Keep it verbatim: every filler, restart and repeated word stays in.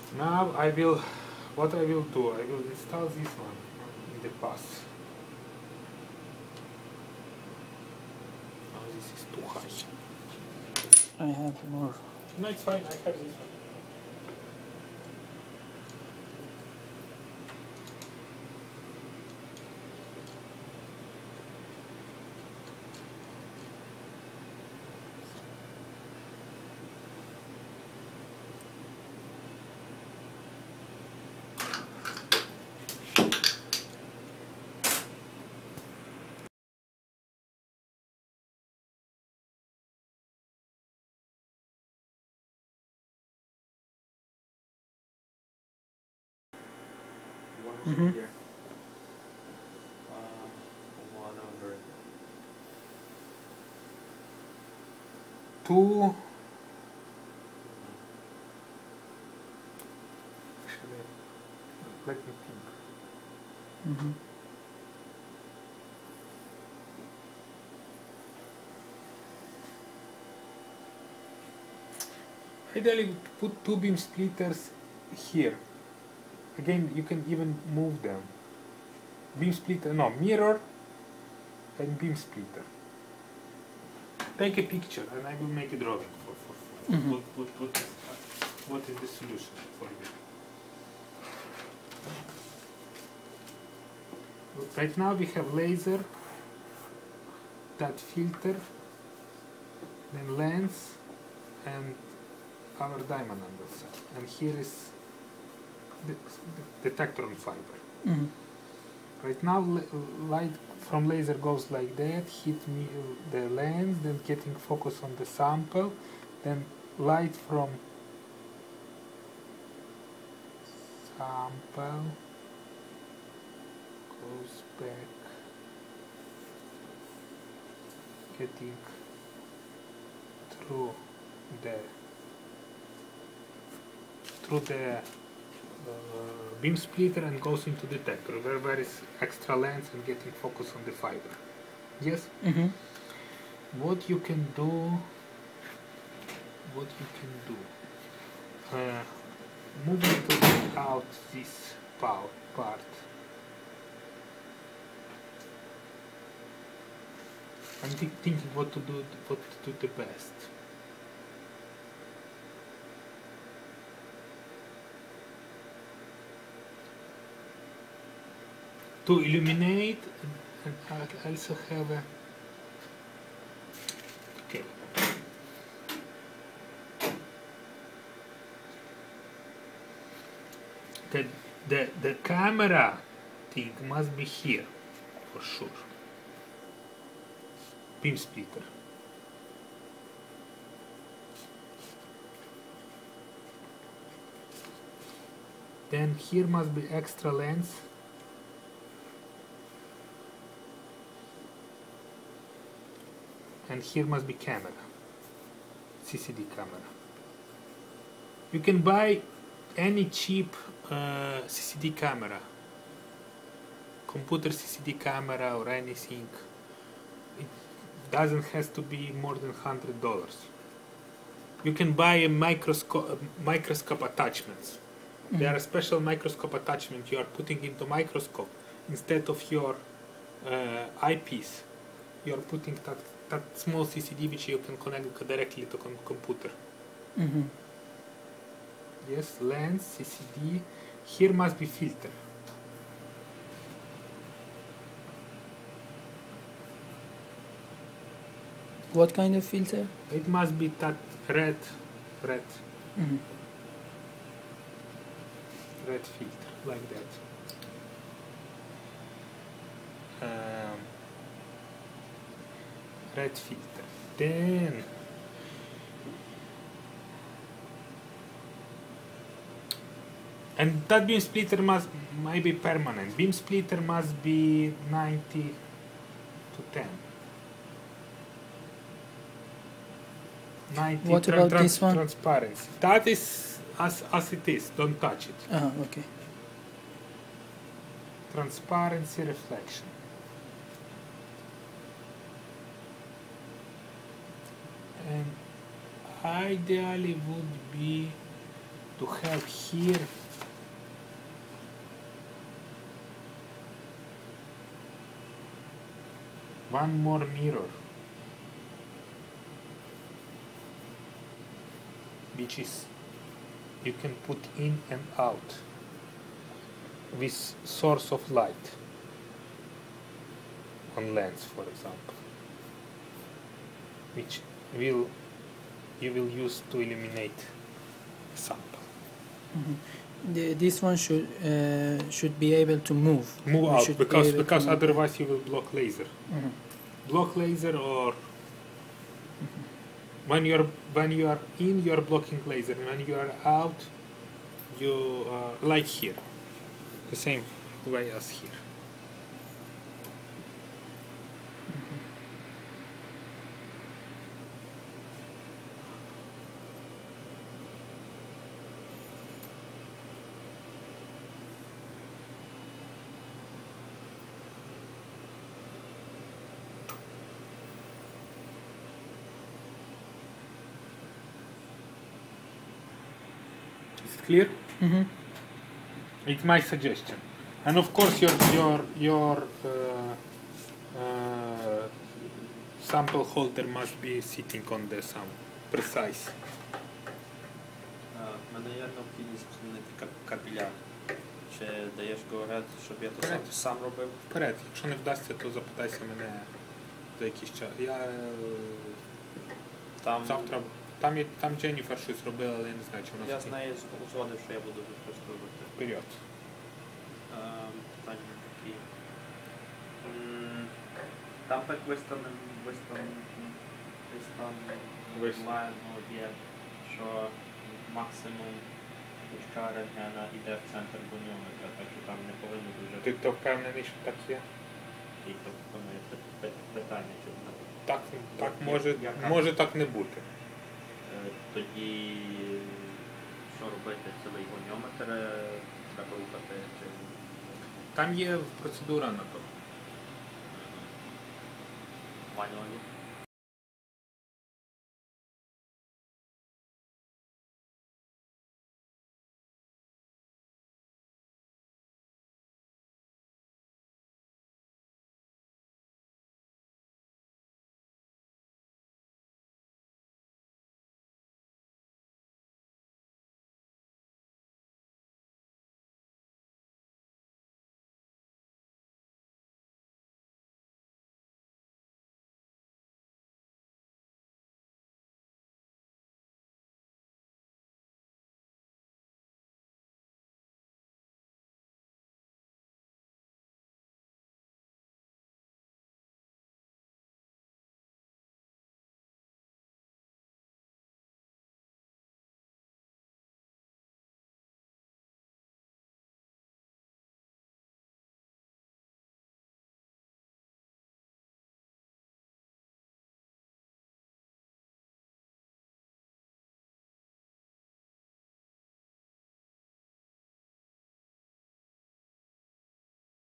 Now I will, what I will do, I will install this one in the pass. Oh, this is too high. I have more. No, it's fine, I have this one. Mm-hmm. Here. Um, one over two. Actually, let me think. Mm-hmm. Ideally, put two beam splitters here. Again, you can even move them. Beam splitter, no, mirror and beam splitter. Take a picture and I will make a drawing for, for, for Mhm. what, what, what, is, what is the solution for you. Right now we have laser, that filter, then lens, and our diamond underset. And here is the, the detector on fiber. Mm-hmm. Right now, light from laser goes like that, hit me the lens, then getting focus on the sample, then light from sample goes back, getting through the through the uh, beam splitter and goes into detector where there is extra lens and getting focus on the fiber. Yes? Mm-hmm. What you can do, what you can do, uh, move a little bit out this part, part. I'm th thinking what to do, what to do the best. To illuminate, and, and I also have a, okay. The, the, the camera thing must be here, for sure. Beam splitter. Then here must be extra lens. And here must be camera, C C D camera. You can buy any cheap uh, C C D camera, computer C C D camera or anything. It doesn't have to be more than one hundred dollars. You can buy a microscope, microscope attachments. Mm-hmm. There are a special microscope attachment you are putting into microscope instead of your uh, eyepiece. You are putting that, that small C C D which you can connect directly to com computer. Mm-hmm. Yes, lens, C C D. Here must be filter. What kind of filter? It must be that red, red, Mm-hmm. red filter, like that. Um, red filter. Then and that beam splitter must might be permanent. Beam splitter must be ninety to ten. ninety. What about this one? Transparency. That is as as it is. Don't touch it. Uh-huh, okay. Transparency, reflection. And ideally would be to have here one more mirror, which is you can put in and out with source of light on lens, for example, which will you will use to illuminate sample. The, this one should uh, should be able to move. Move We out should be because able to because move. otherwise you will block laser. Mhm. Block laser, or when you are when you are in, you are blocking laser. When you are out, you uh, like here, the same way as here. Is it clear? Mhm. It's my suggestion, and of course your your your uh, uh, sample holder must be sitting on the some precise. У мене є необхідність змінити кап- капіляр. Чи даєш говорити, щоб я то сам, Вперед. сам робив? Вперед, якщо не вдасться, то запитайся мене за якийсь час. Я е, Там завтра там є там Дженніфер щось робила, але я не знаю, чи вона я з встигне. нею узгодив, що я буду використовувати. Вперед. Ем, Питання такі. М, Там так виставлено, виставлено, виставлено, Виставлено. є, що максимум точка рентгена йде в центр гоніометра, так що там не повинно дуже Ти то впевнений, що так є? і пропонує питання, чи воно Так, так Я- може, яка- може так не бути. Е, Тоді що робити? Цілий гоніометр е, треба рухати чи Там є процедура на то. мануально?